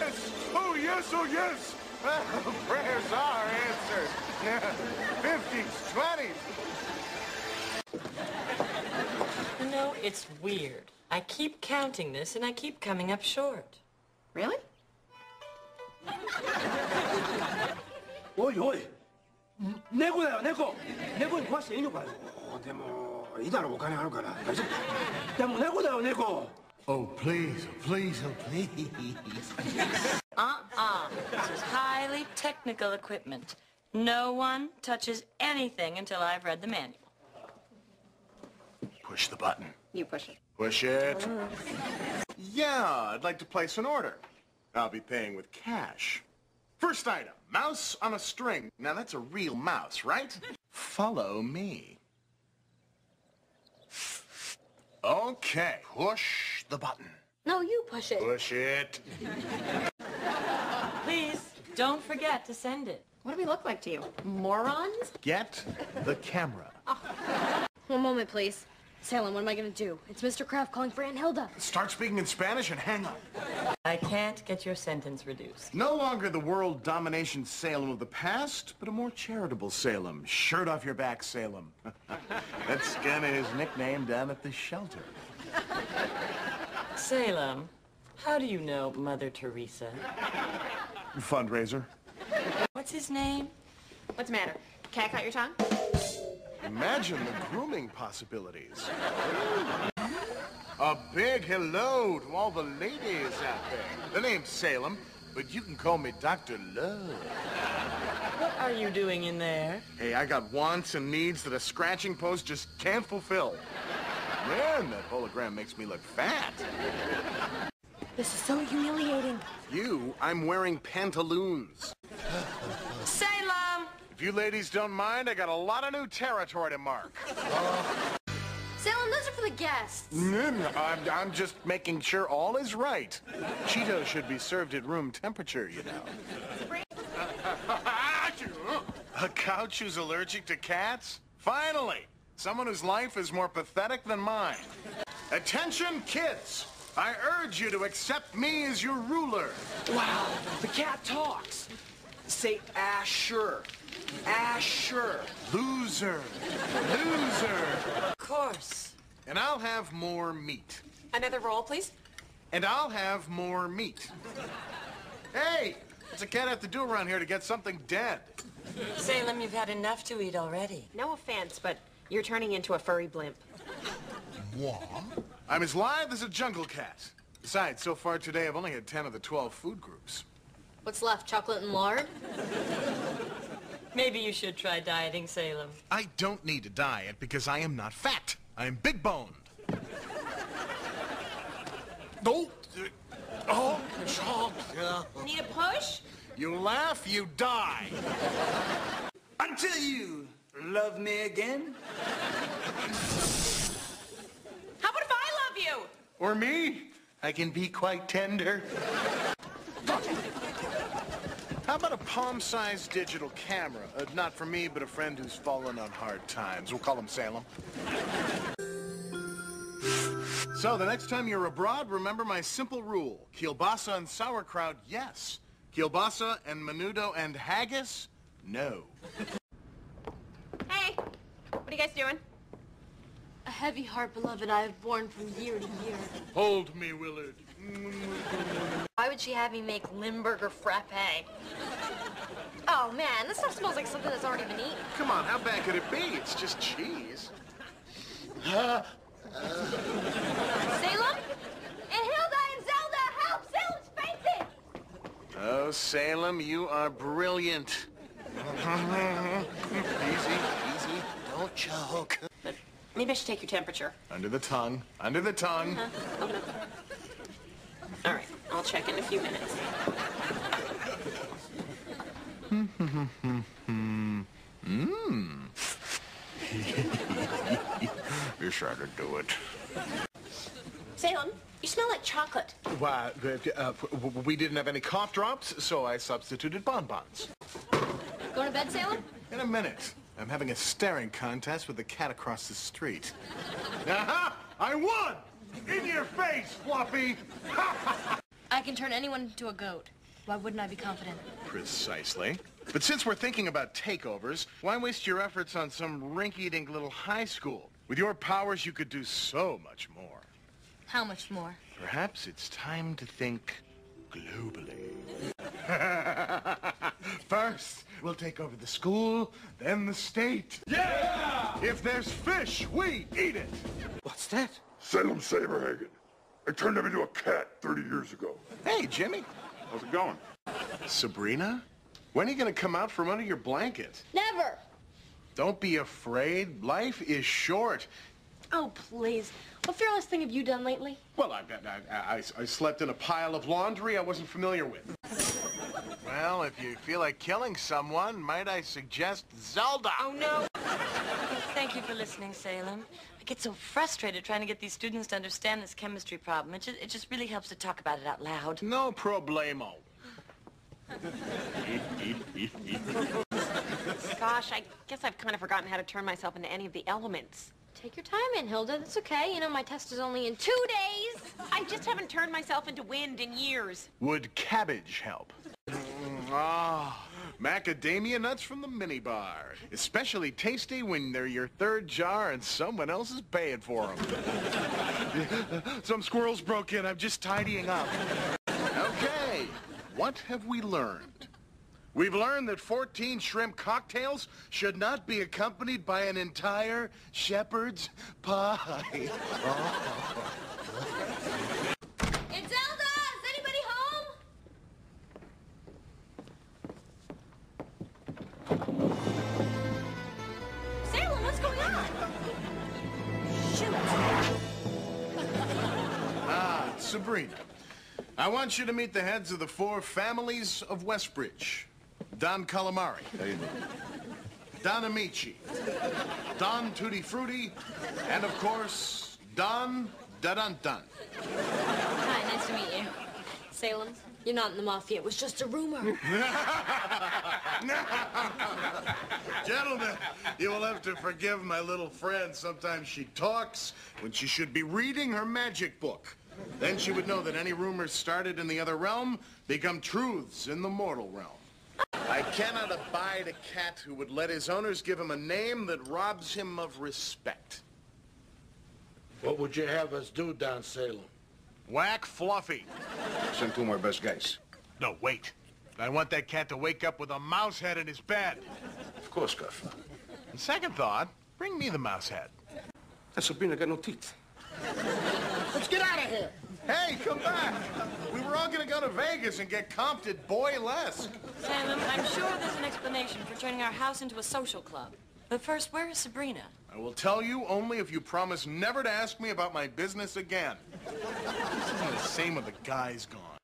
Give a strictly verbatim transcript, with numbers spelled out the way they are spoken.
yes! Oh, yes, oh, yes! Prayers are answered. Fifties, twenties. You know, it's weird. I keep counting this, and I keep coming up short. Really? おいおい、猫だよ猫。猫に壊していいのかよ。でもいいだろお金あるから。でも猫だよ猫。 Oh please, please, oh please. Uh-uh. This is highly technical equipment. No one touches anything until I've read the manual. Push the button. You push it. Push it. Yeah, I'd like to place an order. I'll be paying with cash. First item, mouse on a string. Now that's a real mouse, right? Follow me. Okay, push the button. No, you push it. Push it. Please, don't forget to send it. What do we look like to you? Morons? Get the camera. Oh. One moment, please. Salem, what am I gonna do? It's Mister Kraft calling for Aunt Hilda. Start speaking in Spanish and hang up. I can't get your sentence reduced. No longer the world domination Salem of the past, but a more charitable Salem. Shirt off your back, Salem. That's kind of his nickname down at the shelter. Salem, how do you know Mother Teresa? Fundraiser. What's his name? What's the matter? Can I cut your tongue? Imagine the grooming possibilities. A big hello to all the ladies out there. The name's Salem, but you can call me Doctor Love. What are you doing in there? Hey, I got wants and needs that a scratching post just can't fulfill. Man, that hologram makes me look fat. This is so humiliating. You, I'm wearing pantaloons. Salem! If you ladies don't mind, I got a lot of new territory to mark. Salem, those are for the guests. I'm, I'm just making sure all is right. Cheetos should be served at room temperature, you know. A couch who's allergic to cats? Finally! Someone whose life is more pathetic than mine. Attention, kids! I urge you to accept me as your ruler. Wow, the cat talks. Say Asher. Asher. Loser. Loser. Of course. And I'll have more meat. Another roll, please. And I'll have more meat. Hey! What's a cat have to do around here to get something dead? Salem, you've had enough to eat already. No offense, but you're turning into a furry blimp. What? I'm as live as a jungle cat. Besides, so far today I've only had ten of the twelve food groups. What's left, chocolate and lard? Maybe you should try dieting, Salem. I don't need to diet because I am not fat. I am big-boned. Oh, oh, oh. Need a push? You laugh, you die. Until you love me again. How about if I love you? Or me? I can be quite tender. How about a palm-sized digital camera? Uh, not for me, but a friend who's fallen on hard times. We'll call him Salem. So, the next time you're abroad, remember my simple rule. Kielbasa and sauerkraut, yes. Kielbasa and menudo and haggis, no. Hey, what are you guys doing? A heavy heart, beloved, I have borne from year to year. Hold me, Willard. Why would she have me make Limburger frappe? Oh, man, this stuff smells like something that's already been eaten. Come on, how bad could it be? It's just cheese. Salem? And Hilda and Zelda, help! Salem's fainting! Oh, Salem, you are brilliant. Easy, easy, don't choke. But maybe I should take your temperature. Under the tongue, under the tongue. Uh-huh. Oh, no. All right, I'll check in a few minutes. Mmm. You're sure to do it. Salem, you smell like chocolate. Why, uh, we didn't have any cough drops, so I substituted bonbons. Going to bed, Salem? In a minute. I'm having a staring contest with the cat across the street. Aha! I won! In your face, Fluffy! I can turn anyone into a goat. Why wouldn't I be confident? Precisely. But since we're thinking about takeovers, why waste your efforts on some rinky-dink little high school? With your powers, you could do so much more. How much more? Perhaps it's time to think globally. First, we'll take over the school, then the state. Yeah! If there's fish, we eat it. What's that? Salem Saberhagen. I turned him into a cat thirty years ago. Hey, Jimmy. How's it going? Sabrina? When are you going to come out from under your blanket? Never! Don't be afraid. Life is short. Oh, please. What fearless thing have you done lately? Well, I, I, I, I slept in a pile of laundry I wasn't familiar with. Well, if you feel like killing someone, might I suggest Zelda? Oh, no. Thank you for listening, Salem. I get so frustrated trying to get these students to understand this chemistry problem. It just, it just really helps to talk about it out loud. No problemo. Gosh, I guess I've kind of forgotten how to turn myself into any of the elements. Take your time in, Hilda. That's okay. You know, my test is only in two days. I just haven't turned myself into wind in years. Would cabbage help? Ah, macadamia nuts from the minibar. Especially tasty when they're your third jar and someone else is paying for them. Some squirrels broke in. I'm just tidying up. Okay, what have we learned? We've learned that fourteen shrimp cocktails should not be accompanied by an entire shepherd's pie. Oh. It's Zelda! Is anybody home? Salem, what's going on? Shoot! Ah, Sabrina. I want you to meet the heads of the four families of Westbridge. Don Calamari. Don Amici. Don Tutti Frutti. And, of course, Don Dun-Dun-Dun. Hi, nice to meet you. Salem, you're not in the mafia. It was just a rumor. Gentlemen, you will have to forgive my little friend. Sometimes she talks when she should be reading her magic book. Then she would know that any rumors started in the other realm become truths in the mortal realm. I cannot abide a cat who would let his owners give him a name that robs him of respect. What would you have us do down Salem? Whack Fluffy. Send two of my best guys. No, wait. I want that cat to wake up with a mouse head in his bed. Of course, Cuff. And second thought, bring me the mouse head. That Sabrina got no teeth. Let's get out of here. Hey, come back. We were all going to go to Vegas and get comped at Boylesque. Salem, I'm sure there's an explanation for turning our house into a social club. But first, where is Sabrina? I will tell you only if you promise never to ask me about my business again. This isn't the same with the guy's gone.